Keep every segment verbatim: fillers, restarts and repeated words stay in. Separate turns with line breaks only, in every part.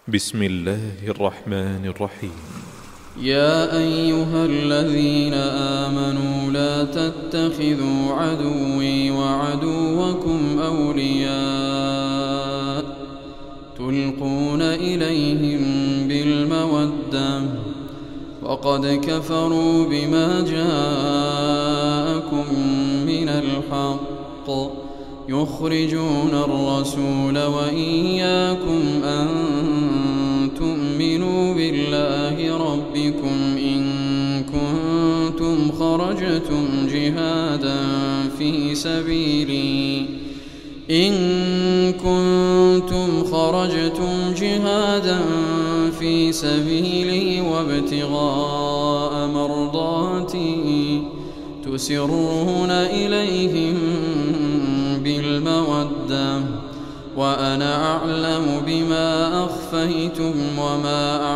بسم الله الرحمن الرحيم.
يا أيها الذين آمنوا لا تتخذوا عدوي وعدوكم أولياء تلقون إليهم بالمودة وقد كفروا بما جاءكم من الحق يخرجون الرسول وإياكم أن تؤمنوا بالله ربكم إن كنتم خرجتم جهادا في سبيلي إن كنتم خرجتم جهادا في سبيلي وابتغاء مرضاتي تسرون إليهم بالمودة وأنا أعلم بما أخفيتم وما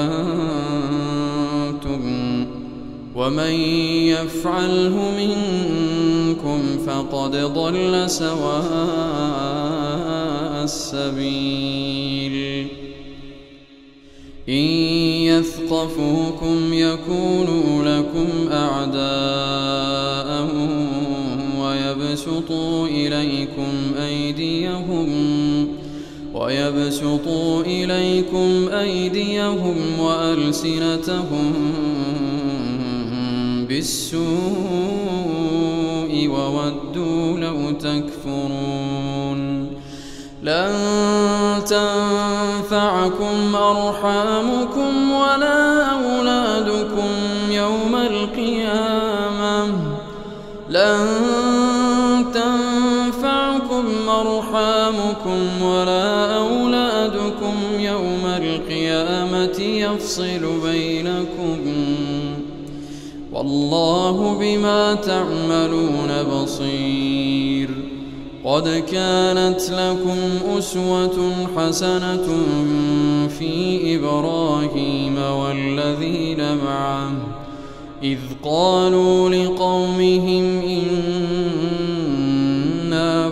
أعلنتم ومن يفعله منكم فقد ضل سواء السبيل إن يثقفوكم يكونوا لكم أعداء ويبسطوا إليكم أيديهم ويبسطوا إليكم أيديهم وألسنتهم بالسوء وودوا لو تكفرون لن تنفعكم أرحامكم ولا أولادكم يوم القيامة لن تنفعكم أرحامكم ولا أولادكم يوم القيامة يفصل بينكم والله بما تعملون بصير قد كانت لكم أسوة حسنة في إبراهيم والذين معه إذ قالوا لقومهم إنا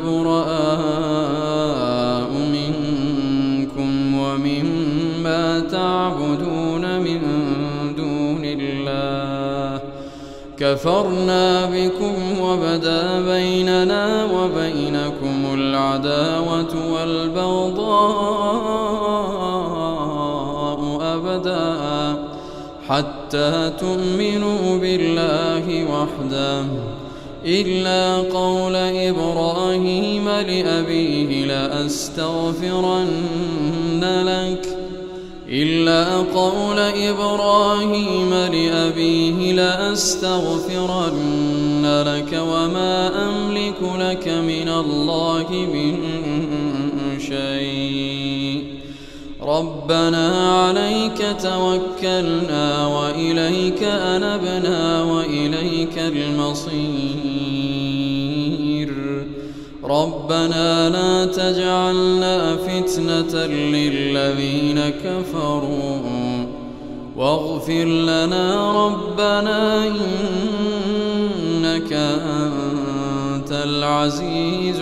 براء منكم ومما تعبدون من دون الله كفرنا بكم وبدا بيننا وبينكم العداوة والبغضاء أبدا حتى تؤمنوا بالله وحده إلا قول إبراهيم لأبيه لأستغفرن لك إلا قول إبراهيم لأبيه لأستغفرن لك وما أملك لك من الله من شيء ربنا عليك توكلنا وإليك أنبنا وإليك المصير ربنا لا تجعلنا فتنة للذين كفروا واغفر لنا ربنا إنك أنت العزيز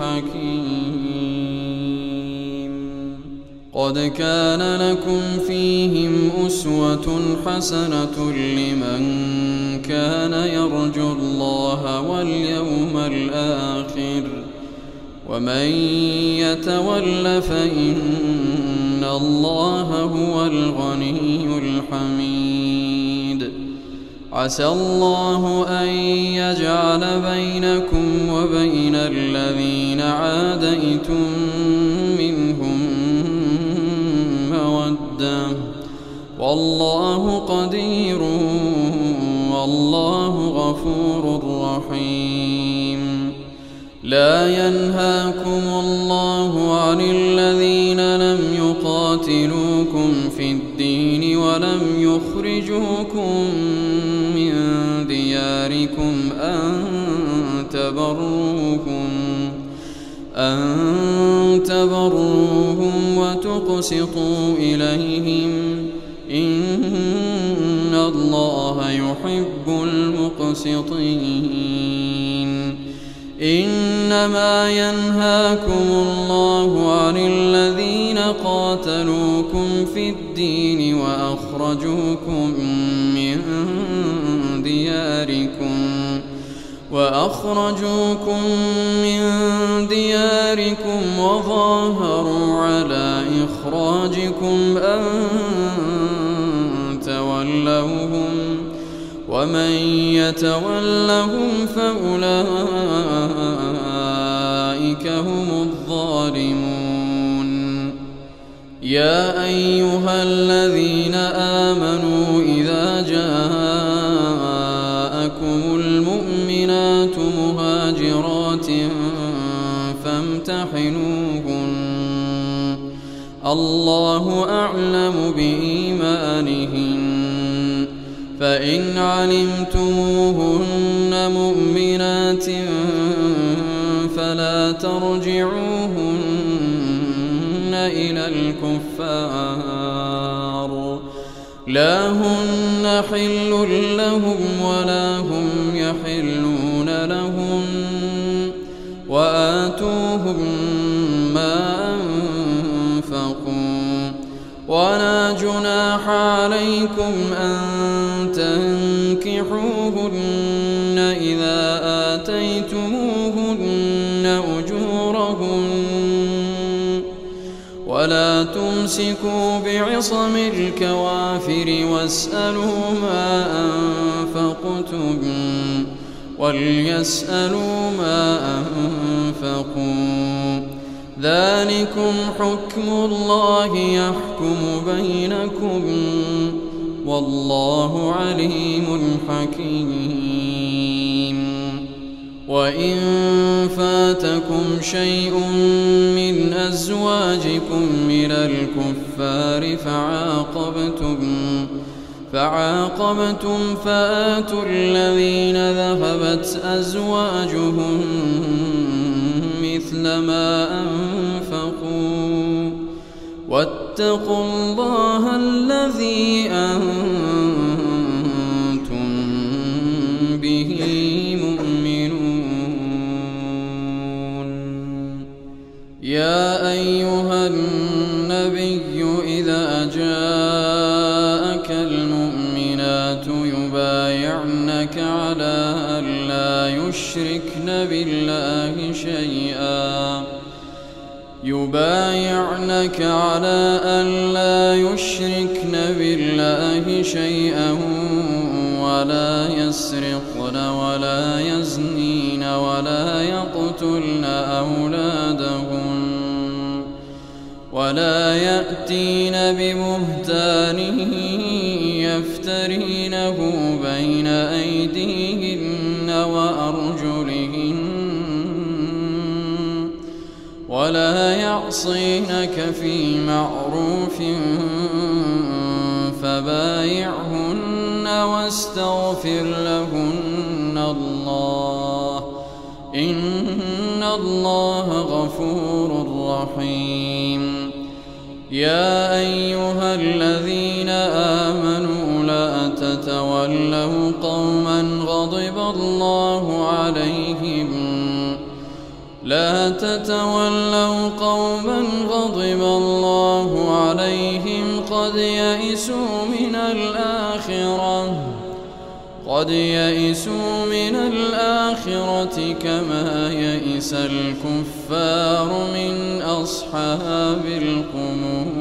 الحكيم قد كان لكم فيهم أسوة حسنة لمن كان يرجو الله واليوم الآخر ومن يتول فإن الله هو الغني الحميد عسى الله أن يجعل بينكم وبين الذين عاديتم منهم مودة والله قدير والله غفور رحيم لا ينهاكم الله عن الذين لم يقاتلوكم في الدين ولم يخرجوكم من دياركم أن تبروهم أن تبروهم وتقسطوا إليهم إن الله يحب المقسطين إنما ينهاكم الله عن الذين قاتلوكم في الدين وأخرجوكم من دياركم وأخرجوكم من دياركم وظاهروا على إخراجكم أن تولوهم ومن يتولهم فأولئك هم الظالمون. يا أيها الذين آمنوا إذا جاءكم المؤمنات مهاجرات فامتحنوهن الله أعلم بإيمانهن فإن علمتموهن مؤمنات فلا ترجعوهن إلى الكفار لا هن حل لهم ولا هم يحلون لهم وآتوهم ما أنفقوا ولا جناح عليكم أن تنكحوهن إذا آتيتموهن أجورهن ولا تمسكوا بعصم الكوافر واسألوا ما أنفقتم وليسألوا ما أنفقوا ذلكم حكم الله يحكم بينكم والله عليم حكيم. وإن فاتكم شيء من أزواجكم من الكفار فعاقبتم فعاقبتم فآتوا الذين ذهبت أزواجهم مثل ما أنفقوا واتقوا الله الذي أنتم به مؤمنون. يا أيها النبي إذا جاءك المؤمنات يبايعنك على أن لا يشركن بالله شيئا يبايعنك على أن لا يشركن بالله شيئا ولا يسرقن ولا يزنين ولا يقتلن أولادهن ولا يأتين ببهتان يفترينه بين أيديهن وأرجلهن ولا يعصينك في معروف فبايعهن واستغفر لهن الله إن الله غفور رحيم. يا أيها الذين آمنوا لا تتولوا قوما غضب الله عليهم لا تتولوا قوما غضب الله عليهم قد يئسوا من الآخرة قد يئسوا من الآخرة كما يئس الكفار من أصحاب القبور.